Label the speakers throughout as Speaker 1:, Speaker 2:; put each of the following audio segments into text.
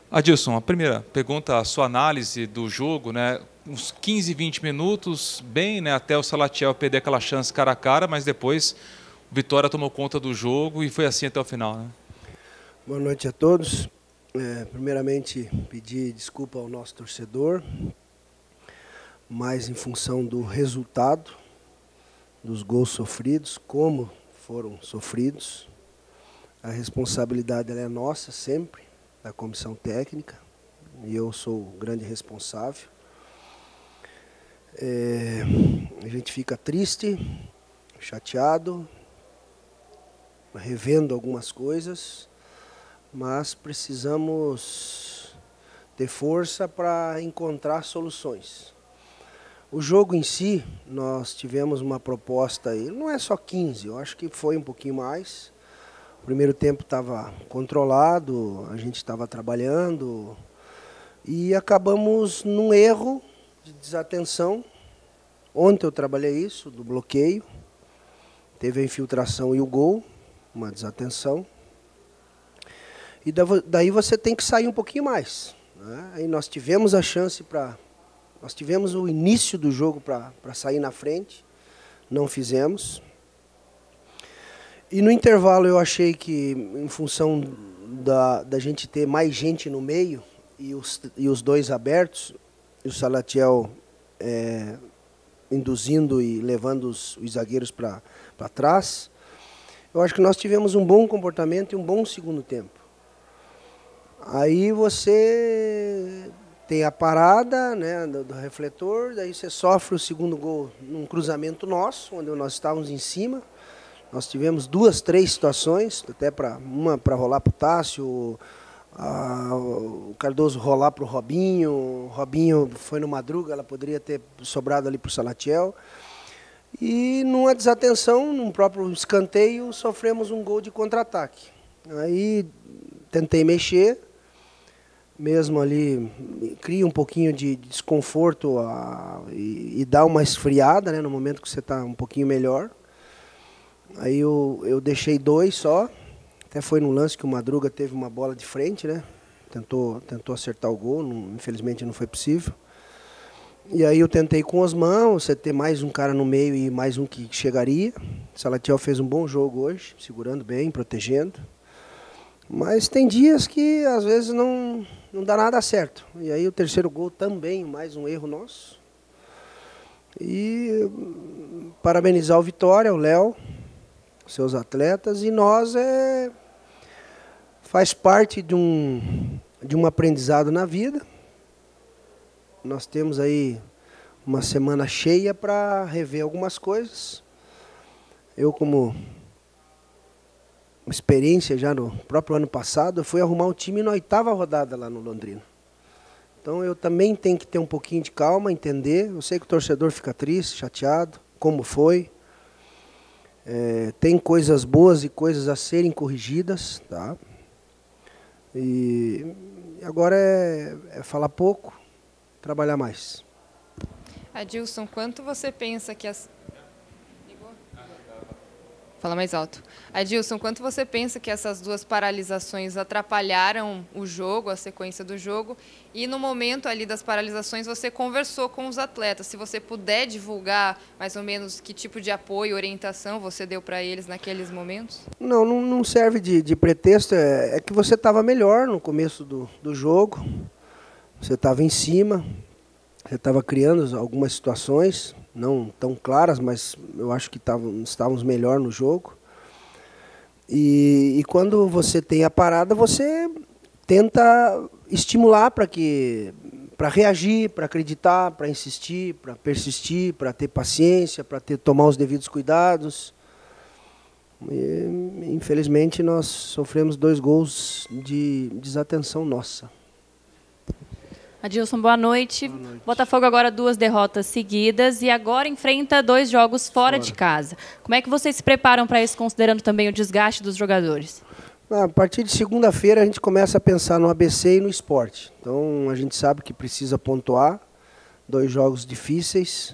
Speaker 1: Adilson, a primeira pergunta, a sua análise do jogo, né? Uns 15, 20 minutos, bem, né? Até o Salatiel perder aquela chance cara a cara, mas depois o Vitória tomou conta do jogo e foi assim até o final, né?
Speaker 2: Boa noite a todos. Primeiramente, pedir desculpa ao nosso torcedor, mas em função do resultado, dos gols sofridos, como foram sofridos. A responsabilidade ela é nossa sempre, da comissão técnica, e eu sou o grande responsável. A gente fica triste, chateado, revendo algumas coisas, mas precisamos ter força para encontrar soluções. O jogo em si, nós tivemos uma proposta aí, não é só 15, eu acho que foi um pouquinho mais. O primeiro tempo estava controlado, a gente estava trabalhando e acabamos num erro de desatenção. Ontem eu trabalhei isso, do bloqueio, teve a infiltração e o gol, uma desatenção. E daí você tem que sair um pouquinho mais, né? Aí nós tivemos a chance nós tivemos o início do jogo para sair na frente, não fizemos. E no intervalo eu achei que, em função da gente ter mais gente no meio e os dois abertos, e o Salatiel induzindo e levando os zagueiros para trás, eu acho que nós tivemos um bom comportamento e um bom segundo tempo. Aí você tem a parada, né, do refletor, daí você sofre o segundo gol num cruzamento nosso, onde nós estávamos em cima. Nós tivemos 2, 3 situações, até uma para rolar para o Tássio, o Cardoso rolar para o Robinho foi no Madruga, ela poderia ter sobrado ali para o Salatiel. E numa desatenção, num próprio escanteio, sofremos um gol de contra-ataque. Aí tentei mexer, mesmo ali, cria um pouquinho de desconforto e dá uma esfriada, né, no momento que você está um pouquinho melhor. Aí eu deixei 2 só, até foi no lance que o Madruga teve uma bola de frente, né? Tentou acertar o gol, infelizmente não foi possível. E aí eu tentei com o Osman, você ter mais um cara no meio e mais um que chegaria. O Salatiel fez um bom jogo hoje, segurando bem, protegendo. Mas tem dias que às vezes não dá nada certo. E aí o terceiro gol também, mais um erro nosso. E parabenizar o Vitória, o Léo, seus atletas, e nós faz parte de um aprendizado na vida. Nós temos aí uma semana cheia para rever algumas coisas. Eu, como experiência já no próprio ano passado, eu fui arrumar o time na 8ª rodada lá no Londrina. Então eu também tenho que ter um pouquinho de calma, entender. Eu sei que o torcedor fica triste, chateado, como foi. Tem coisas boas e coisas a serem corrigidas, tá? E agora é falar pouco, trabalhar mais.
Speaker 3: Adilson, quanto você pensa que Fala mais alto. Adilson, quanto você pensa que essas 2 paralisações atrapalharam o jogo, a sequência do jogo? E no momento ali das paralisações, você conversou com os atletas. Se você puder divulgar mais ou menos que tipo de apoio, orientação você deu para eles naqueles momentos?
Speaker 2: Não serve de pretexto. É que você estava melhor no começo do jogo. Você estava em cima. Você estava criando algumas situações, não tão claras, mas eu acho que estávamos melhor no jogo. E quando você tem a parada, você tenta estimular para reagir, para acreditar, para insistir, para persistir, para ter paciência, para tomar os devidos cuidados. E, infelizmente, nós sofremos 2 gols de desatenção nossa.
Speaker 4: Adilson, boa noite. Botafogo agora 2 derrotas seguidas e agora enfrenta 2 jogos fora de casa. Como é que vocês se preparam para isso, considerando também o desgaste dos jogadores?
Speaker 2: A partir de segunda-feira a gente começa a pensar no ABC e no esporte. Então a gente sabe que precisa pontuar, 2 jogos difíceis,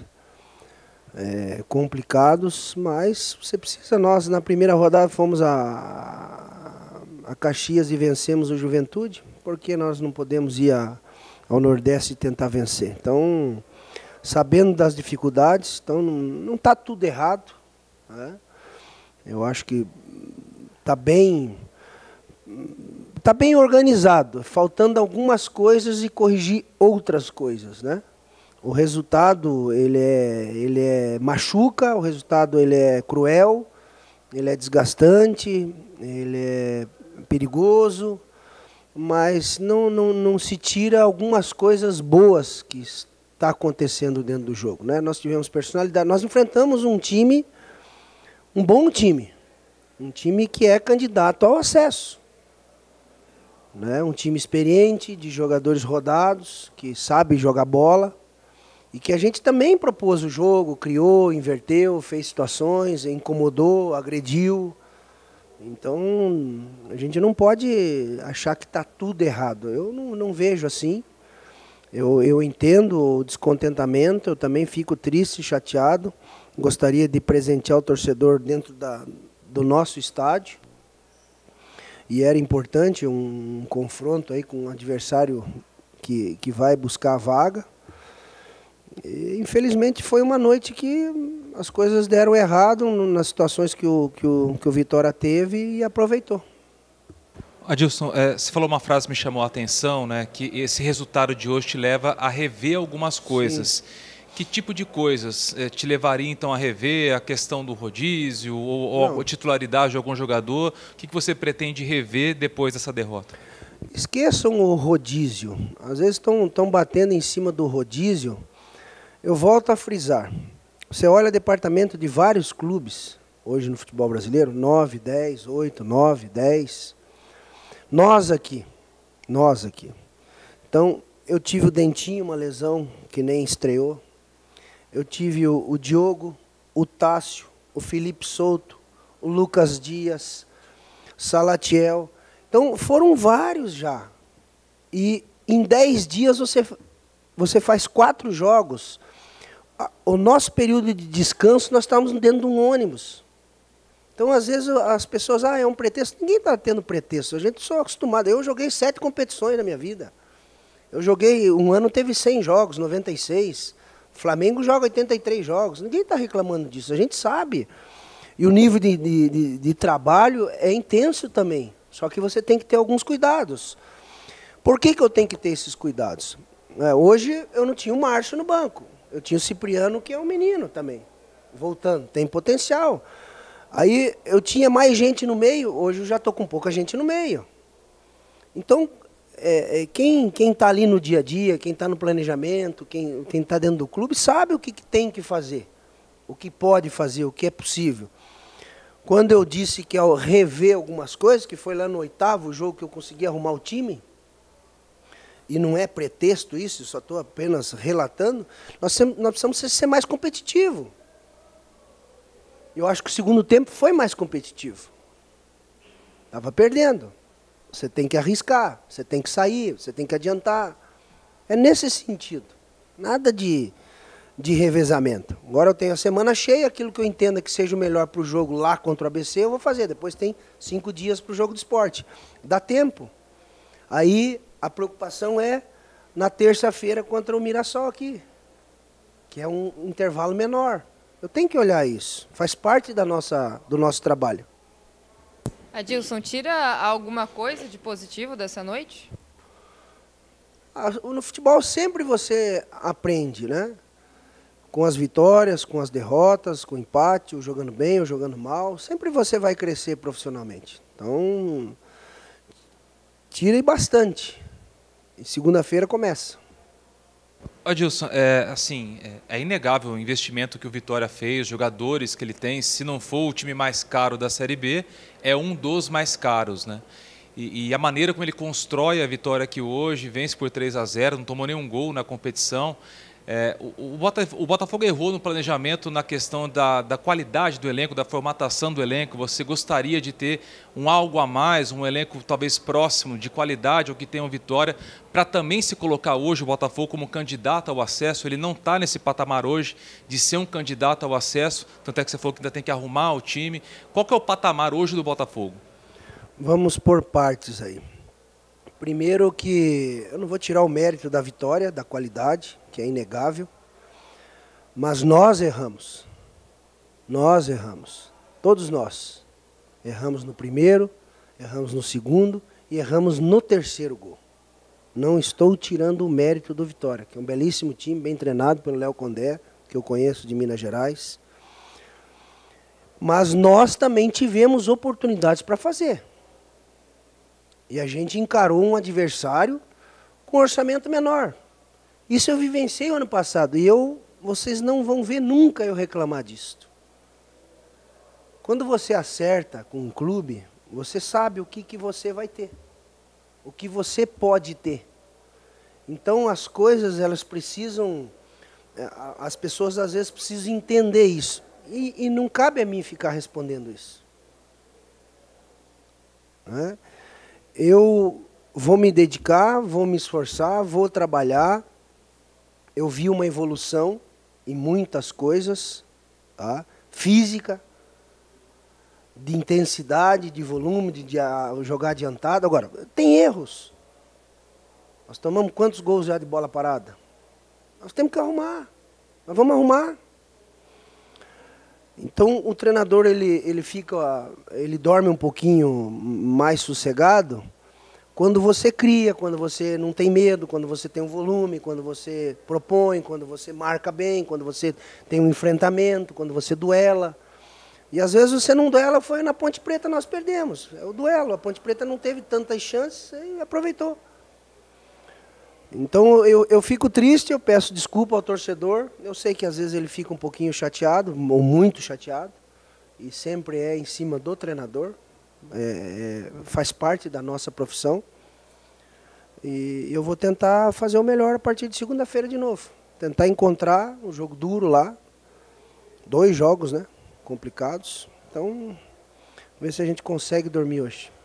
Speaker 2: complicados, mas você precisa. Nós na primeira rodada fomos a Caxias e vencemos o Juventude. porque nós não podemos ir ao Nordeste e tentar vencer. Então, sabendo das dificuldades, então não está tudo errado, né? Eu acho que está bem organizado, faltando algumas coisas e corrigir outras coisas, né? O resultado ele machuca, o resultado ele é cruel, ele é desgastante, ele é perigoso, mas não se tira algumas coisas boas que está acontecendo dentro do jogo, né? Nós tivemos personalidade, nós enfrentamos um bom time, um time que é candidato ao acesso, né? Um time experiente, de jogadores rodados, que sabe jogar bola, e que a gente também propôs o jogo, criou, inverteu, fez situações, incomodou, agrediu. Então, a gente não pode achar que está tudo errado. Eu não vejo assim. Eu entendo o descontentamento, eu também fico triste, chateado. Gostaria de presentear o torcedor dentro do nosso estádio. E era importante um confronto aí com um adversário que vai buscar a vaga. E, infelizmente foi uma noite que as coisas deram errado nas situações que o Vitória teve e aproveitou.
Speaker 1: Adilson, você falou uma frase que me chamou a atenção, né, que esse resultado de hoje te leva a rever algumas coisas. Sim. Que tipo de coisas te levaria então a rever a questão do rodízio ou a titularidade de algum jogador? O que você pretende rever depois dessa derrota?
Speaker 2: Esqueçam o rodízio. Às vezes estão batendo em cima do rodízio. Eu volto a frisar. Você olha o departamento de vários clubes, hoje no futebol brasileiro, 9, 10, 8, 9, 10. Nós aqui. Então, eu tive o Dentinho, uma lesão que nem estreou. Eu tive o Diogo, o Tássio, o Felipe Souto, o Lucas Dias, Salatiel. Então, foram vários já. E em 10 dias você faz 4 jogos. O nosso período de descanso, nós estávamos dentro de um ônibus. Então, às vezes, as pessoas, é um pretexto. Ninguém está tendo pretexto. A gente só é acostumado. Eu joguei 7 competições na minha vida. Eu joguei, um ano teve 100 jogos, 96. O Flamengo joga 83 jogos. Ninguém está reclamando disso. A gente sabe. E o nível de trabalho é intenso também. Só que você tem que ter alguns cuidados. Por que eu tenho que ter esses cuidados? Hoje, eu não tinha o Márcio no banco. Eu tinha o Cipriano, que é um menino também, voltando, tem potencial. Aí eu tinha mais gente no meio, hoje eu já estou com pouca gente no meio. Então, quem está ali no dia a dia, quem está no planejamento, quem está dentro do clube, sabe o que tem que fazer, o que pode fazer, o que é possível. Quando eu disse que ao rever algumas coisas, que foi lá no 8º jogo que eu consegui arrumar o time, e não é pretexto isso, só estou apenas relatando, nós precisamos ser mais competitivos. Eu acho que o segundo tempo foi mais competitivo. Estava perdendo. Você tem que arriscar, você tem que sair, você tem que adiantar. É nesse sentido. Nada de revezamento. Agora eu tenho a semana cheia, aquilo que eu entenda que seja o melhor para o jogo lá contra o ABC, eu vou fazer. Depois tem 5 dias para o jogo de esporte. Dá tempo. Aí a preocupação é na terça-feira contra o Mirassol aqui, que é um intervalo menor. Eu tenho que olhar isso. Faz parte do nosso trabalho.
Speaker 3: Adilson, tira alguma coisa de positivo dessa noite?
Speaker 2: No futebol sempre você aprende, né? Com as vitórias, com as derrotas, com o empate, ou jogando bem, ou jogando mal. Sempre você vai crescer profissionalmente. Então, tire bastante. E segunda-feira começa.
Speaker 1: Adilson, é inegável o investimento que o Vitória fez, os jogadores que ele tem. Se não for o time mais caro da Série B, é um dos mais caros, né? E a maneira como ele constrói a Vitória aqui hoje, vence por 3-0, não tomou nenhum gol na competição. O Botafogo errou no planejamento na questão da qualidade do elenco, da formatação do elenco. Você gostaria de ter algo a mais, um elenco talvez próximo de qualidade ao que tem o Vitória, para também se colocar hoje o Botafogo como candidato ao acesso. Ele não está nesse patamar hoje de ser um candidato ao acesso, tanto é que você falou que ainda tem que arrumar o time. Qual que é o patamar hoje do Botafogo?
Speaker 2: Vamos por partes aí. Primeiro que eu não vou tirar o mérito da vitória, da qualidade, que é inegável, mas nós erramos. Nós erramos. Todos nós. Erramos no primeiro, erramos no segundo e erramos no terceiro gol. Não estou tirando o mérito do Vitória, que é um belíssimo time, bem treinado pelo Léo Condé, que eu conheço de Minas Gerais. Mas nós também tivemos oportunidades para fazer. E a gente encarou um adversário com orçamento menor. Isso eu vivenciei ano passado e vocês não vão ver nunca eu reclamar disso. Quando você acerta com um clube, você sabe o que você vai ter, o que você pode ter. Então as coisas, elas precisam, as pessoas às vezes precisam entender isso. E não cabe a mim ficar respondendo isso. Né? Eu vou me dedicar, vou me esforçar, vou trabalhar. Eu vi uma evolução em muitas coisas, tá? Física, de intensidade, de volume, de jogar adiantado. Agora, tem erros. Nós tomamos quantos gols já de bola parada? Nós temos que arrumar. Nós vamos arrumar. Então, o treinador, ele dorme um pouquinho mais sossegado quando você cria, quando você não tem medo, quando você tem um volume, quando você propõe, quando você marca bem, quando você tem um enfrentamento, quando você duela. E às vezes você não duela, foi na Ponte Preta, nós perdemos. É o duelo, a Ponte Preta não teve tantas chances e aproveitou. Então eu fico triste, eu peço desculpa ao torcedor. Eu sei que às vezes ele fica um pouquinho chateado, ou muito chateado, e sempre é em cima do treinador. Faz parte da nossa profissão. E eu vou tentar fazer o melhor a partir de segunda-feira de novo. Tentar encontrar um jogo duro lá. 2 jogos, né? Complicados. Então, ver se a gente consegue dormir hoje.